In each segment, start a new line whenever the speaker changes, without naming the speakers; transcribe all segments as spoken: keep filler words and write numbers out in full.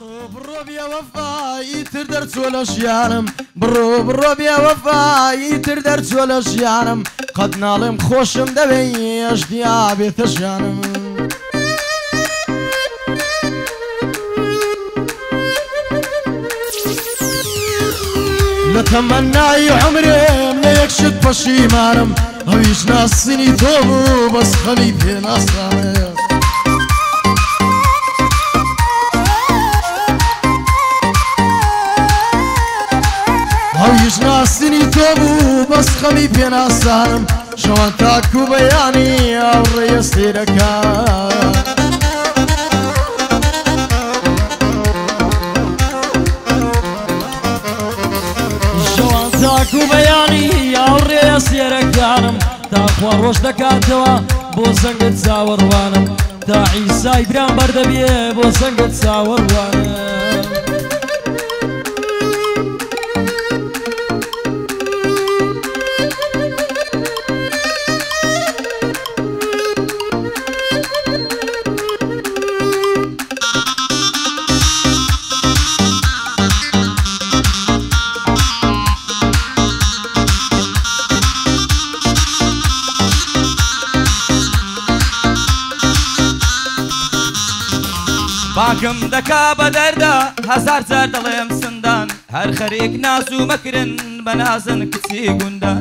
بڕۆ بێ وەفای تر دەرچۆ لە ژیانم بڕۆ بڕۆ بێ وەفای تر دەرچۆ لە ژیانم قەت ناڵێم خۆشم دەوێ ئەشتیا بێتە ژیانم لە تەمەنای عومرێم لە یەک شت پەشیمانم ئەویش ناسینی تۆ بوو بەس خەمی پێ ناسامێ ئەویش ناسینی تۆ بوو بەس خەمی پێ ناسانم شەوان تاکو بەیانی ئەوڕێیە سێرەکە شەوان تاکو بەیانی ئەوڕێیە سێرەکانم تاخوا ڕۆژ دەکاتەوە بۆ زەنگت چاوەڕوانم تا عیسای برام بەردەبێ بۆ زەنگت چاوەڕوانم
باکم دەکا بە دەردا هەزار جار دەڵێم سندان هەر خەریک ناز و مەکرن بە نازن کچی گوندان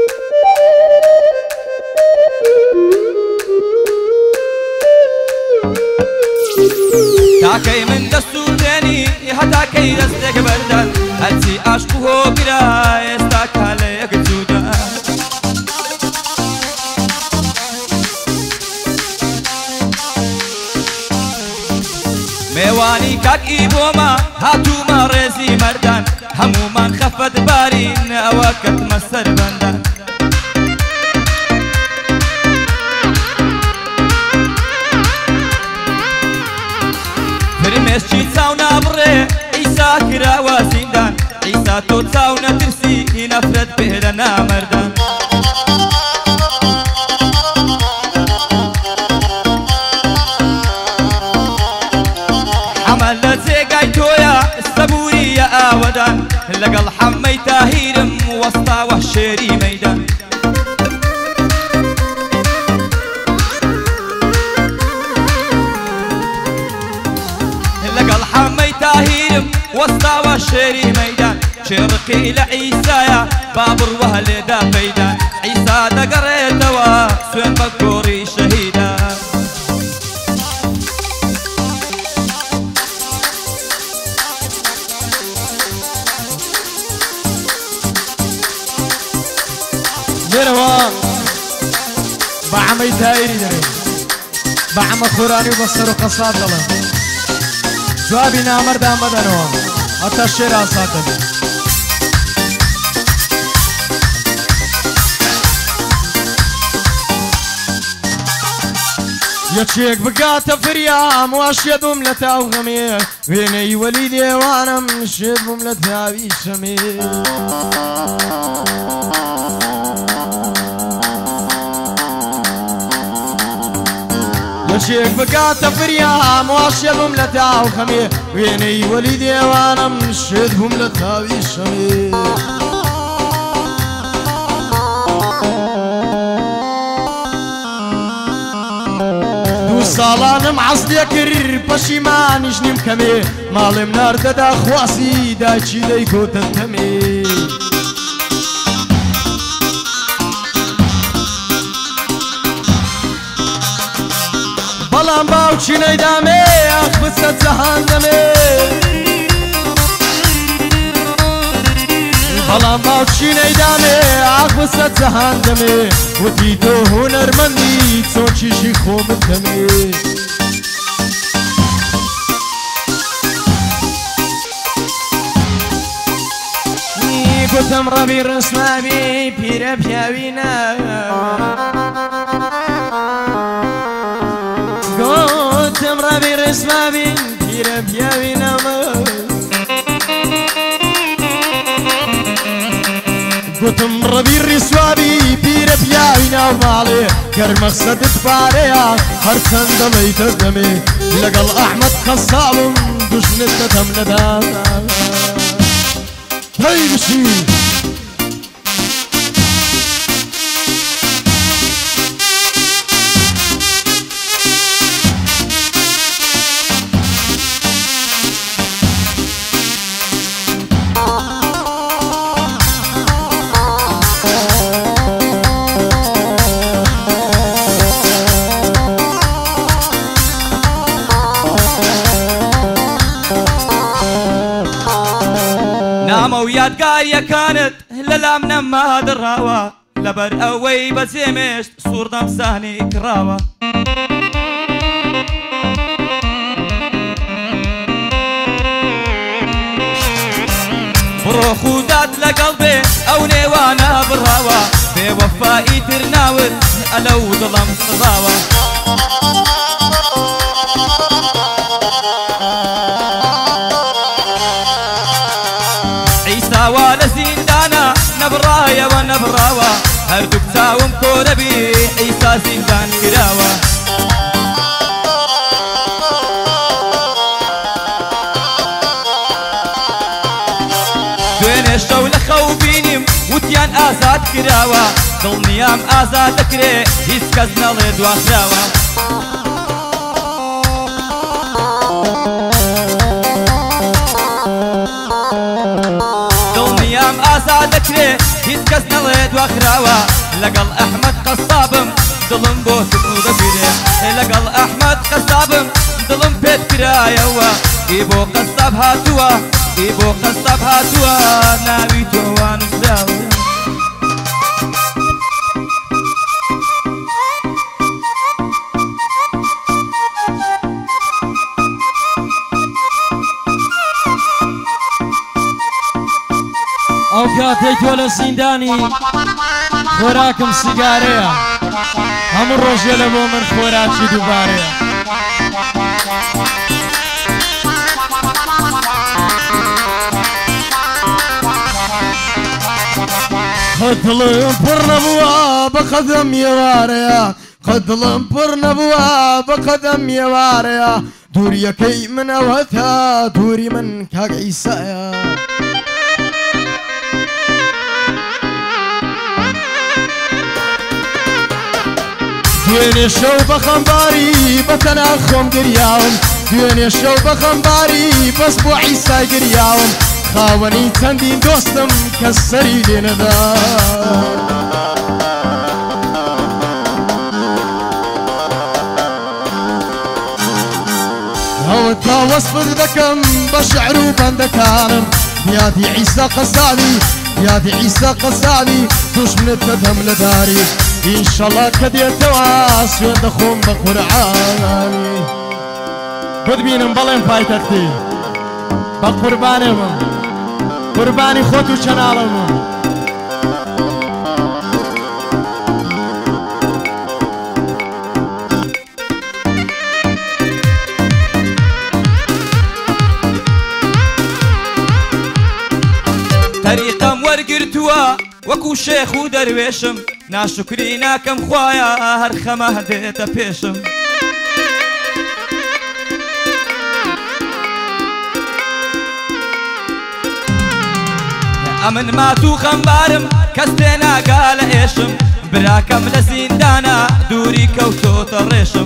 تاکەی من دەست و تێنی هەتاکەی دەستێک بەردان هەرچی عاشق و هۆگرا ئێستا کا لە یەک جوودان میوانی کاکی بۆمە هاتوومە ڕێزی مەردان هەمومان خەفەت بارین ئەوە کەتمە سەر بەندان فرمێشکی چاو نابڕێ ئیسا کراوە زیندان ئیسا تۆ چاو نەترسی نەفرەت پێرە نامەردان لە جێگای تۆیە سەبووریە ئاوەدان لەگەڵ حەممەی تاهیرم وەستاوە شێری مەیدان لەگەڵ حەممەی تاهیرم وەستاوە شێری مەیدان شێڕقی لە عیسایە با بڕوە لێدا پەیدان عیسا دەگەڕێتەوە سوێن بە گۆڕی شەهیدان
لێرەوە بە عەمەی تایری دەرێن بە عەمە خۆرانی و بە سەر و قەساب دەڵێن جوابی نامەردان بەدەنەوە هەتا شێر ئاسان دەبێت یەکێک بگاتە فریام واشێ بووم لە تاو غەمێ وێنەی وەلی دێوانم شێت بووم لە تاوی شەمێ یەکێک بگاتە فریام واشێ بووم لە تاو غەمێ وێنەی وەلی دێوانم شێت بووم لە تاوی شەمێ ساڵانم عەز لێ کرد پەشیمانیش نیم کەمێ ماڵێم ناردەدا خواسی داچی دەیگۆتە تەمێ بەڵام باوچی نەیدامێ ئەخ بچە جەهان دەمێ بەڵام باوچی نەیدامێ ئاخ بچە جەهان دەمێ وتی تۆ هونەرمەندی چۆچیشی خۆمت دەمێ گوتم ڕەبی ڕسمامی پیرە پیاوینە گوتم ڕەبی ڕسمامی پیرە پیاوینەمە گوتم ڕەبی ڕیسوابی پیرە پیاوی ناو ماڵێ ئەگەر مەقسەدت پارەیە هەرچەند دەڵێیتە دەمێ لەگەڵ ئەحمەد قەسابم دوژمنت دەدەم لەدا هەی بشی
نامە و یادگاریەکانت لەلام نەما دڕاوە لەبەر ئەوەی بەجێمێشت سووردەم سانی کراوە بڕۆ خودات لەگەڵ بێ ئەو نێوانە بڕاوە بێوەفایی تر ناوت ئەلەو دڵم سڵاوە عیساوە لە زیندانە نەبڕایەوە نەبڕاوە هەردووک چاوم کۆرەبی عیسا زیندان کراوە دوێنێ شەو لە خەو بینیم وتیان ئازاد کراوە دڵنیام ئازاد دەکرێ هیچ کەس نەڵێ دواخراوە دڵنیام ئازاد دەکرێ هیچ کەس نەڵێ دواخراوە لەگەڵ ئەحمەد قەسابم دڵم بۆ تکو دەبیرێ لەگەڵ ئەحمەد قەسابم دڵم پێت کرایەوە ئی بۆ قەساب هاتووە ئی بۆ قەساب هاتووە ناوی تۆ وانووسراوە
ئەو کاتێک تۆ لە زیندانی خۆراکم سیگارەیە هەموو ڕۆژێ لە بۆ من خۆراکی دووبارەیە قەدڵم پڕ نەبووە بە قەدەم میێوارەیە قەدڵم پڕ نەبووە بە قەدەم میێوارەیە دووریەکەی منەوە تا دووری من کاک عیسایە دوێنێ شەو بە خەمباری بە تەنها خۆم گریاوم دوێنێ شەو بە خەمباری بەس بۆ عیسای گریاوم خاوەنی چەندین دۆستم کەس سەری لێ نەدا هەوت تا وەسفت دەکەم بە شەعر و بەندەکانم یادی عیسا قەسابی یادی عیسا قەسابی دوژمنت دەدەم لە داری ئینشەڵڵا کە دێتەوە سوێن دەخۆم بە قورعانی بتبینم بەڵێم پایتەختی بە قوربانێمم قوربانی خۆت و چەناڵەمم
تەریقەم وەرگرتووە وەکو شێخ و دەروێشم ناشکری ناکەم خوایە هەر خەمە دێتە پێشم ئەمن مات و خەمبارم کەس تێناگا لە ئێشم براکەم لە زیندانە دووری کەوتۆتە ڕێشم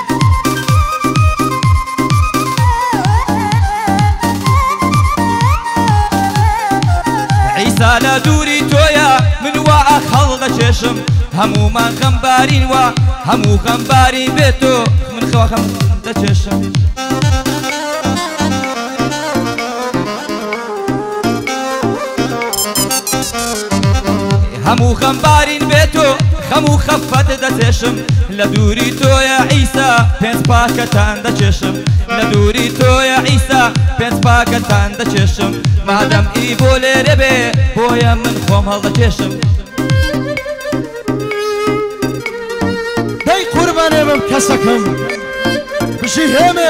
عیسا لە دووری تۆیە من وا ئەخەڵ دەچێشم هەموومان خەمبارین وە هەموو خەمبارین بێتۆ من خەوا خەم دەچێشم هەموو خەمبارین بێتۆ هەموو خەفەت دەچێشم لە دووری تۆیە عیسا پێنج پاکەتان دەچێشم لە دووری تۆیە عیسا پێنج پاکەتان دەچێشم مادەم ئی بۆ لێرە بێ بۆیە من خۆم هەڵدەکێشم
دەی قوربانێ بم کەسەکەم بژی هێمێ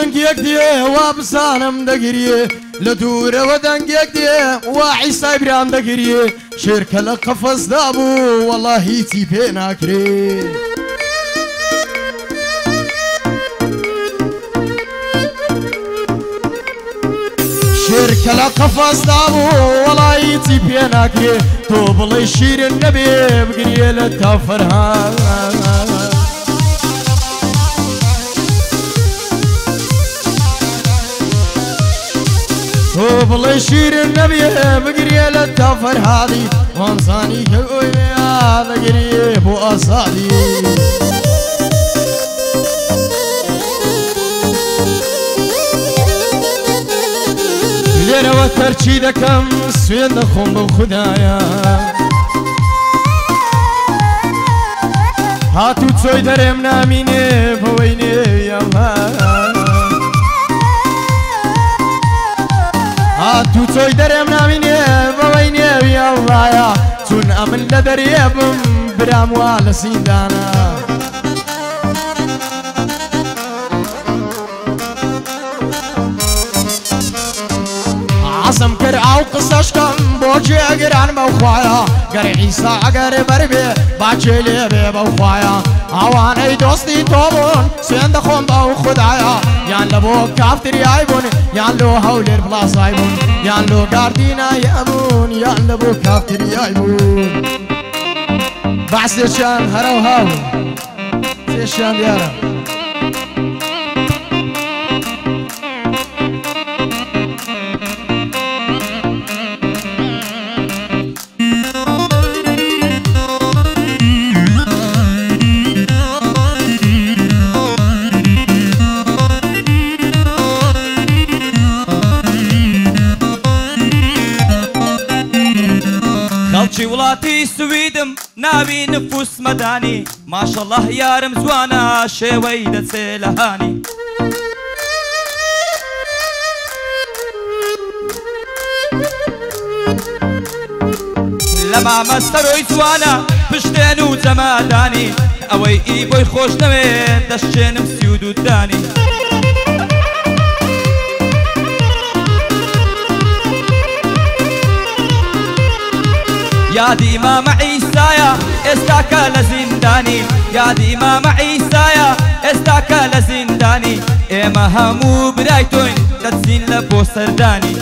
دەنگێک دێ وا بزانم دەگریێ لە دوورەوە دەنگێک دێ وا عیسای برام دەگریێ شێرکە لە قەفەسدا بوو وەڵا هیچی پێ ناکرێ شێرکە لە قەفەسدا بوو وەڵا هیچی پێ ناکرێ تۆ بڵێ شیرن نەبێ بگریێ لە تافەرهان تۆ بڵێ شیرن نەبێ بگریێ لە تافەرهادی وانزانی کە ئۆی دەگریێ بۆ ئازادی لێرەوە تەرچی دەکەم سوێن دەخۆم بەو خودایە هاتوو چۆی دەرێم نامینێ بەوەی نێویەمە هاتوو چۆی دەرێم نامینێ بەوەی نێویەڵایە چون ئەمن لە دەرێ بم برام وا لە سیندانە عزم کرد ئاو قسەشکەم بۆ جێگران بەو خوایە گەر عیسا ئەگەر بەربێ باچێ لێ بێ بەو خوایە ئەوانەی دۆستی تۆ بوون سوێن دەخۆم بەو خودایە یان لە بۆ کافتریای بوون یان لۆ هەولێر پلاسای بوون یان لۆ گاردینای ئەبوون یان لە بۆ کافتریای بوون بەعسێکیان هەرەو هاو سێشیان دیارە
خەڵکی وڵاتی سویدم ناوی نفوس مەدانی ماشەڵڵاه یارم جوانە شێوەی دەچێ لە هانی لە مامەستەرۆی جوانە پشتێن و جەمادانی ئەوەی ئی بۆی خۆش نەوێت دەشتێنم سی و دوودانی یادی مامە عیسایە ئێستاکە لە زیندانی یادی مامە عیسایە ئێستاکە لە زیندانی ئێمە هەموو برای تۆین دەچین لە بۆ سەردانی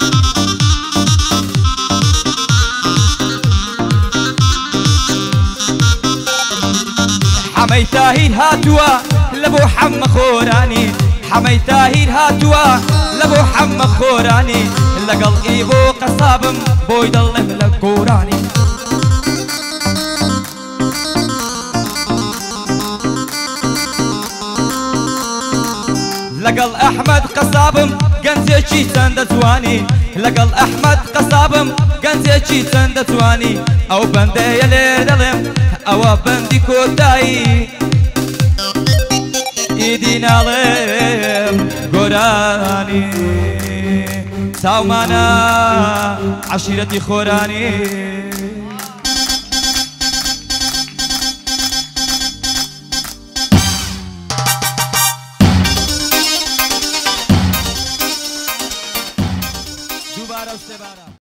حەمەی تاهیر هاتووە لە بۆ حەمە خۆرانی حەمەی تاهیر هاتووە لە بۆ حەمە خۆرانی لەگەڵ ئی بۆ قەسابم بۆی دەڵێم لە گۆرانی لەگەڵ ئەحمەد قەسابم گەنجێکی چەندە جوانی لەگەڵ ئەحمەد قەسابم گەنجێکی چەندە جوانی ئەو بەندەیە لێ دەڵێم ئەوە بەندی کۆتایی ئیدی ناڵێم گۆرانی چاومانە عەشیرەتی خۆرانی